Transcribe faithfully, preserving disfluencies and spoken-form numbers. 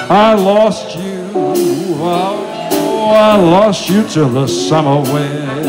I lost you, oh, I lost you to the summer wind.